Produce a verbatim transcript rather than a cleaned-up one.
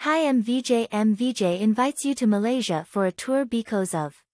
Hi, M V J. M V J invites you to Malaysia for a tour because of